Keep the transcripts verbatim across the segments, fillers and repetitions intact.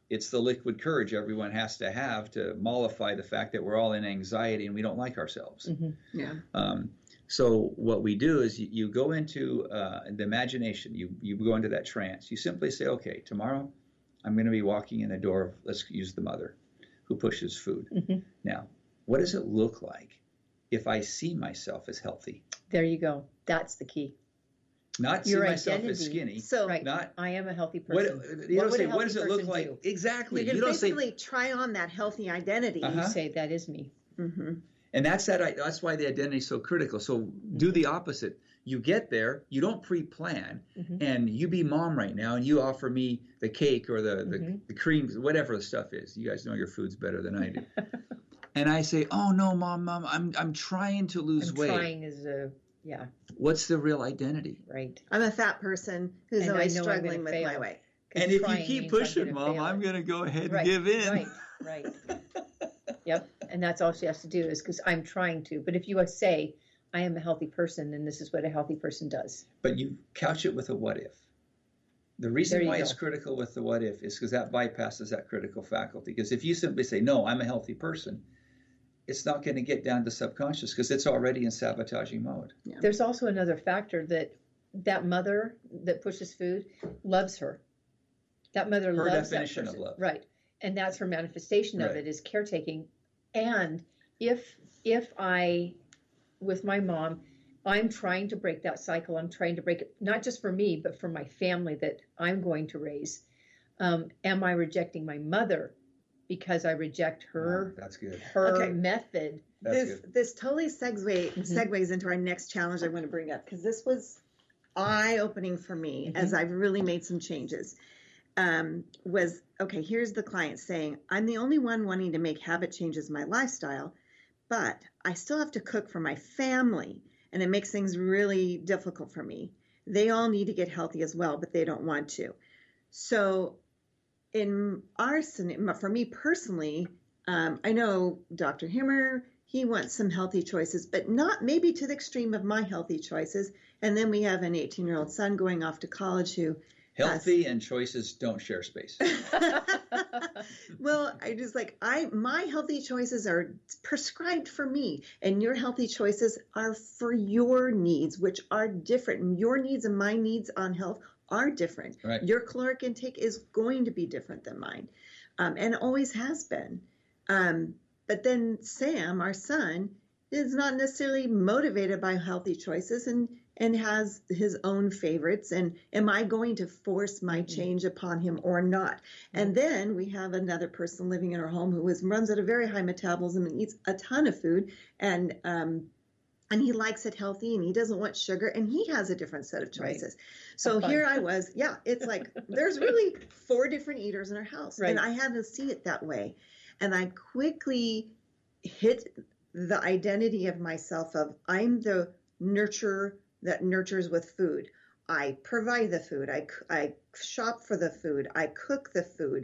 It's the liquid courage everyone has to have to mollify the fact that we're all in anxiety and we don't like ourselves. Mm-hmm. Yeah. Um, so what we do is you, you go into uh, the imagination. You you go into that trance. You simply say, okay, tomorrow I'm going to be walking in the door of, let's use the mother who pushes food. Mm-hmm. Now, what does it look like if I see myself as healthy? There you go. That's the key. Not Your see myself identity. as skinny. So, right. Not, I am a healthy person. What, you what don't say, a what does it look like? Do? Exactly. You can you don't basically say, try on that healthy identity. Uh-huh. You say, that is me. Mm-hmm. And that's that. That's why the identity is so critical. So mm-hmm. do the opposite. You get there, you don't pre-plan, mm-hmm. and you be mom right now, and you offer me the cake or the, the, mm-hmm. the cream, whatever the stuff is. You guys know your foods better than I do. And I say, oh, no, mom, mom, I'm I'm trying to lose I'm weight. Trying is a, yeah. What's the real identity? Right. I'm a fat person who's and always struggling with fail. my weight. And if you keep pushing, Mom, fail. I'm going to go ahead right. and give in. Right, right. Yep. And that's all she has to do is because I'm trying to. But if you say, I am a healthy person, then this is what a healthy person does. But you couch it with a what if. The reason why go. it's critical with the what if is because that bypasses that critical faculty. Because if you simply say, no, I'm a healthy person, it's not going to get down to subconscious because it's already in sabotaging mode. Yeah. There's also another factor that that mother that pushes food loves her. That mother her loves definition that person. of love. Right. And that's her manifestation of right. it is caretaking. And if if I, with my mom, I'm trying to break that cycle. I'm trying to break it, not just for me, but for my family that I'm going to raise. Um, am I rejecting my mother because I reject her, oh, that's good. her okay. method? That's this good. This totally segue, mm-hmm. segues into our next challenge I want to bring up because this was eye-opening for me mm-hmm. as I've really made some changes. Um, was, okay, here's the client saying, I'm the only one wanting to make habit changes in my lifestyle, but I still have to cook for my family, and it makes things really difficult for me. They all need to get healthy as well, but they don't want to. So in our, for me personally, um, I know Doctor Himmer, he wants some healthy choices, but not maybe to the extreme of my healthy choices. And then we have an eighteen-year-old son going off to college who Healthy and choices don't share space. Well, I just like, I my healthy choices are prescribed for me, and your healthy choices are for your needs, which are different. Your needs and my needs on health are different. Right. Your caloric intake is going to be different than mine, um, and always has been. Um, but then Sam, our son, is not necessarily motivated by healthy choices and and has his own favorites. And am I going to force my change upon him or not? And then we have another person living in our home who is, runs at a very high metabolism and eats a ton of food. And um, and he likes it healthy and he doesn't want sugar. And he has a different set of choices. Right. So here I was. Yeah, it's like there's really four different eaters in our house. Right. And I had to see it that way. And I quickly hit the identity of myself of I'm the nurturer that nurtures with food. I provide the food. I, I shop for the food. I cook the food.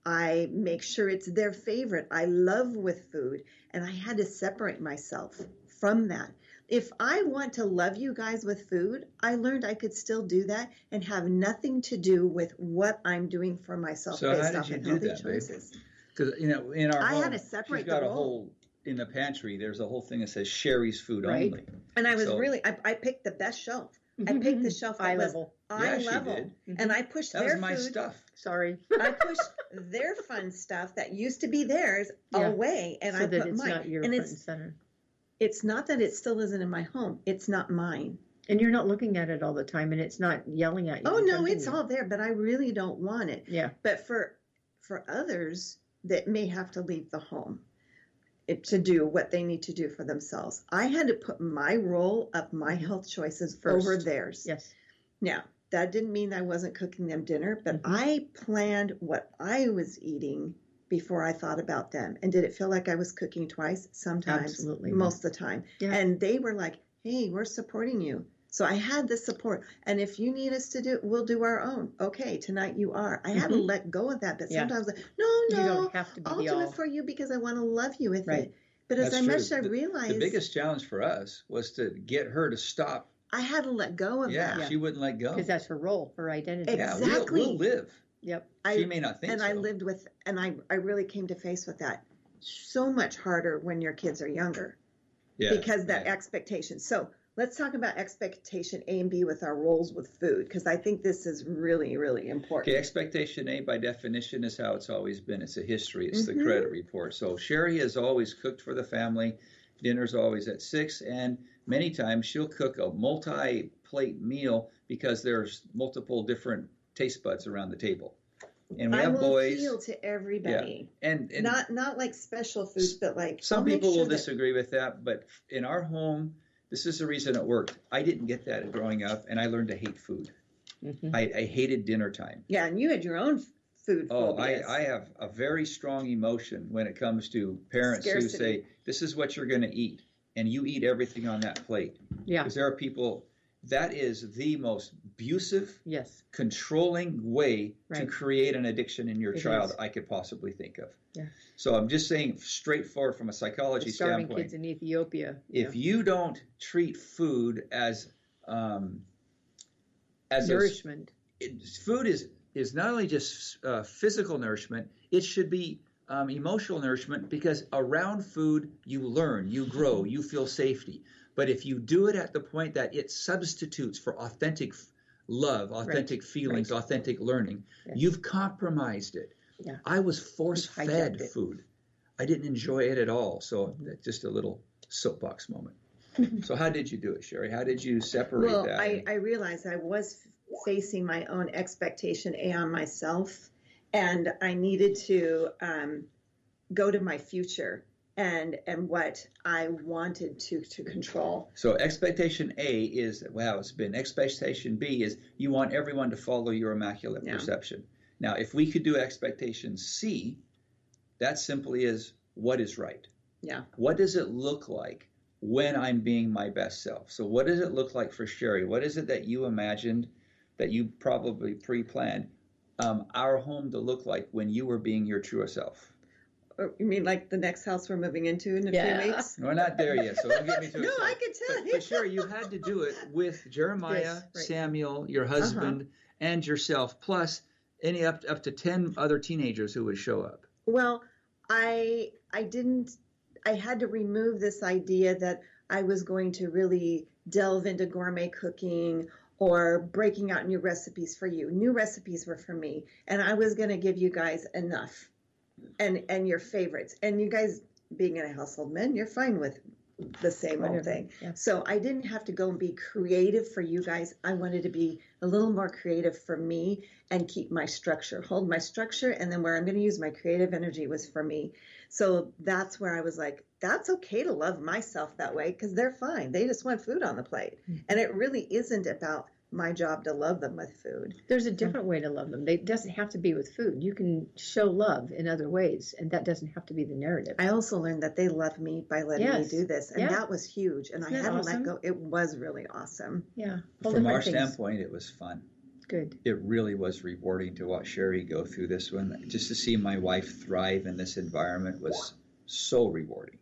I make sure it's their favorite. I love with food. And I had to separate myself from that. If I want to love you guys with food, I learned I could still do that and have nothing to do with what I'm doing for myself so based how did off you of do healthy that, choices. Because, you know, in our I home, had to separate she's got the a role. whole, in the pantry, there's a whole thing that says Cheri's food Right. only. And I was So- really, I, I picked the best shelf. I picked the shelf that Eye was level. eye Yeah, she level. did. And I pushed That their was my food. stuff. Sorry. I pushed their fun stuff that used to be theirs Yeah. away, and so I that put it's mine. not your and front it's and center. it's not that it still isn't in my home. It's not mine. And you're not looking at it all the time, and it's not yelling at you. Oh and no, tempting it's you. all there, but I really don't want it. Yeah. But for for others that may have to leave the home it, to do what they need to do for themselves, I had to put my role of my health choices First. over theirs. Yes. Now, that didn't mean I wasn't cooking them dinner, but Mhm. I planned what I was eating before I thought about them. And did it feel like I was cooking twice? Sometimes. Absolutely. Most of the time. Yeah. And they were like, hey, we're supporting you. So I had the support. And if you need us to do it, we'll do our own. Okay, tonight you are. I had to Mhm. let go of that. But Yeah. sometimes, like, no, You no, don't have to be I'll the do all. it for you because I want to love you with Right. it. But as That's I true. much I The- realized, The biggest challenge for us was to get her to stop. I had to let go of Yeah, that. she wouldn't let go. Because that's her role, her identity. Ex- Yeah, we'll, Exactly. we'll live. Yep. I, She may not think and so. I lived with, and I, I really came to face with that so much harder when your kids are younger. Yeah, because that right. expectation. So let's talk about expectation A and B with our roles with food, because I think this is really, really important. Okay, expectation A by definition is how it's always been. It's a history. It's Mm-hmm. the credit report. So Cheri has always cooked for the family. Dinner's always at six, and many times she'll cook a multi-plate meal because there's multiple different taste buds around the table. And we I have will boys. appeal to everybody. Yeah. And, and not not like special foods, but like some I'll make people sure will that- disagree with that, but in our home, this is the reason it worked. I didn't get that growing up, and I learned to hate food. Mm-hmm. I, I hated dinner time. Yeah, and you had your own food Oh, I, phobias. I have a very strong emotion when it comes to parents Scarcity. who say, this is what you're going to eat, and you eat everything on that plate. Yeah. Because there are people, that is the most abusive, Yes. controlling way Right. to create an addiction in your It child is. I could possibly think of. Yeah. So I'm just saying straightforward from a The psychology starving standpoint. kids in Ethiopia. If yeah. you don't treat food as um, as nourishment. A, it, food is is not only just uh, physical nourishment, it should be um, emotional nourishment, because around food you learn, you grow, you feel safety. But if you do it at the point that it substitutes for authentic love, authentic right. feelings, right. authentic learning, yes. you've compromised it. Yeah. I was force-fed it. food. I didn't enjoy it at all. So just a little soapbox moment. So how did you do it, Cheri? How did you separate well, that? Well, I, I realized I was facing my own expectation A on myself, and I needed to um, go to my future and and what I wanted to to control. So expectation A is, well, it's been. Expectation B is you want everyone to follow your immaculate yeah. perception. Now, if we could do expectation C, that simply is what is right. Yeah. What does it look like when I'm being my best self? So what does it look like for Cheri? What is it that you imagined, that you probably pre-planned um, our home to look like when you were being your truest self? Or you mean like the next house we're moving into in a yeah. few weeks? We're not there yet, so don't get me too no, excited. I could tell but, you. But Cheri, you had to do it with Jeremiah, yes, right. Samuel, your husband, uh-huh. and yourself, plus any up to, up to ten other teenagers who would show up. Well, I I didn't. I had to remove this idea that I was going to really delve into gourmet cooking or breaking out new recipes for you. New recipes were for me, and I was going to give you guys enough, and and your favorites. And you guys, being in a household men, you're fine with the same Whatever. old thing. Yeah. So I didn't have to go and be creative for you guys. I wanted to be a little more creative for me and keep my structure, hold my structure, and then where I'm going to use my creative energy was for me. So that's where I was like, that's okay to love myself that way, because they're fine. They just want food on the plate. Mm-hmm. And it really isn't about my job to love them with food. There's a different way to love them. It doesn't have to be with food. You can show love in other ways, and that doesn't have to be the narrative. I also learned that they love me by letting yes. me do this, and yeah. that was huge. And Isn't I had to awesome? let go. It was really awesome. Yeah. All From our things. standpoint, it was fun. Good. It really was rewarding to watch Cheri go through this one. Just to see my wife thrive in this environment was so rewarding.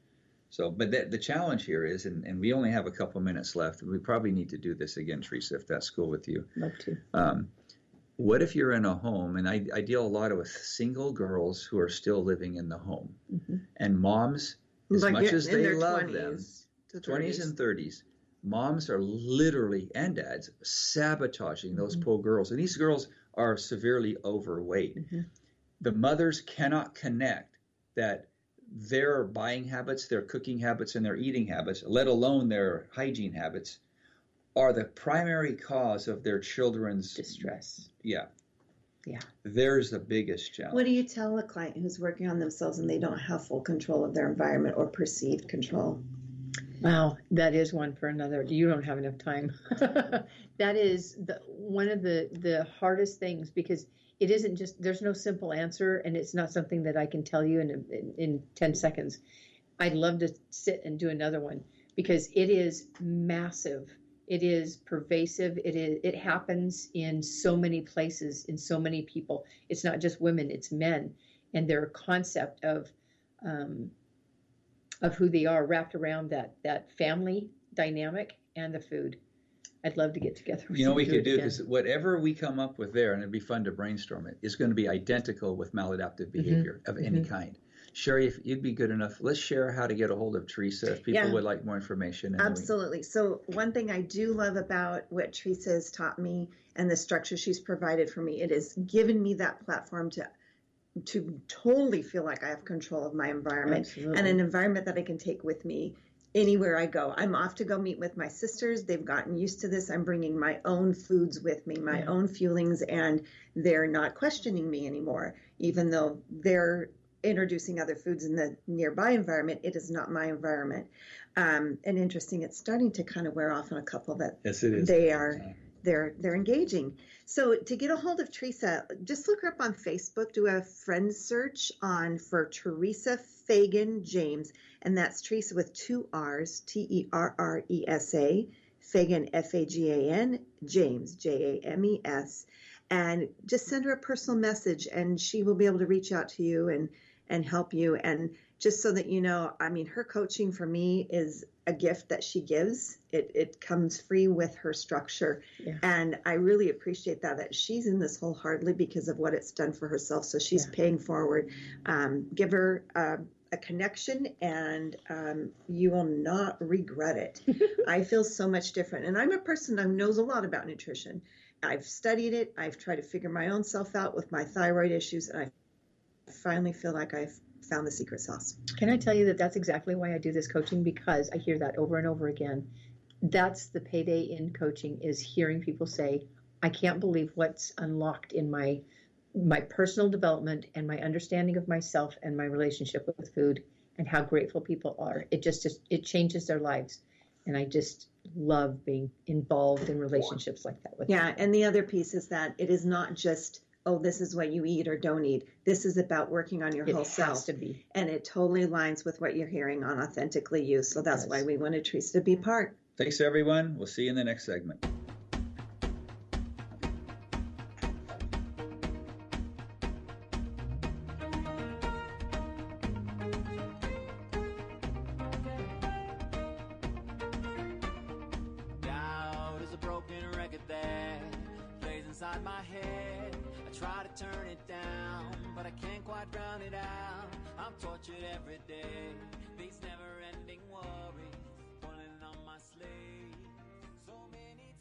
So, but the, the challenge here is, and, and we only have a couple minutes left, and we probably need to do this again, Teresa, if that's cool with you. Love to. Um, what if you're in a home, and I, I deal a lot with single girls who are still living in the home, mm-hmm. and moms, as like much as they love twenties, them, twenties and thirties, moms are literally, and dads, sabotaging those mm-hmm. poor girls. And these girls are severely overweight. Mm-hmm. The mothers cannot connect that their buying habits, their cooking habits, and their eating habits, let alone their hygiene habits, are the primary cause of their children's distress. Yeah. Yeah. There's the biggest challenge. What do you tell a client who's working on themselves and they don't have full control of their environment or perceived control? Wow, that is one for another. You don't have enough time. That is the, one of the, the hardest things, because it isn't just, there's no simple answer, and it's not something that I can tell you in, in, in ten seconds. I'd love to sit and do another one, because it is massive. It is pervasive. It is, it happens in so many places, in so many people. It's not just women, it's men, and their concept of, um, of who they are wrapped around that, that family dynamic and the food. I'd love to get together. You know, we could do again. because whatever we come up with there, and it'd be fun to brainstorm it, is going to be identical with maladaptive behavior mm-hmm. of any mm-hmm. kind. Cheri, if you'd be good enough, let's share how to get a hold of Teresa if people Yeah. would like more information. And Absolutely. We... So one thing I do love about what Teresa has taught me and the structure she's provided for me, it has given me that platform to to totally feel like I have control of my environment. Absolutely. And an environment that I can take with me anywhere I go. I'm off to go meet with my sisters. They've gotten used to this. I'm bringing my own foods with me, my yeah. own fuelings, and they're not questioning me anymore, even though they're introducing other foods in the nearby environment. It is not my environment. Um, and interesting, it's starting to kind of wear off on a couple that yes, it is. they are yeah. they're they're engaging. So to get a hold of Teresa, just look her up on Facebook, do a friend search on for Terresa Fagan James, and that's Teresa with two R's, T E R R E S A, Fagan, F A G A N, James, J A M E S, and just send her a personal message and she will be able to reach out to you and and help you. And just so that you know, I mean, her coaching for me is a gift that she gives. It it comes free with her structure. Yeah. And I really appreciate that, that she's in this wholeheartedly because of what it's done for herself. So she's yeah. paying forward. Um, give her uh, a connection and um, you will not regret it. I feel so much different. And I'm a person that knows a lot about nutrition. I've studied it. I've tried to figure my own self out with my thyroid issues. And I finally feel like I've found the secret sauce. Can I tell you that that's exactly why I do this coaching? Because I hear that over and over again. That's the payday in coaching, is hearing people say, I can't believe what's unlocked in my my personal development and my understanding of myself and my relationship with food and how grateful people are. It just, just it changes their lives. And I just love being involved in relationships like that with Yeah, people. And the other piece is that it is not just, oh, this is what you eat or don't eat. This is about working on your it whole has self. To be. And it totally aligns with what you're hearing on Authentically You. So that's why we wanted Teresa to be part. Thanks, everyone. We'll see you in the next segment. Inside my head, I try to turn it down, but I can't quite drown it out. I'm tortured every day, these never-ending worries pulling on my sleeve. So many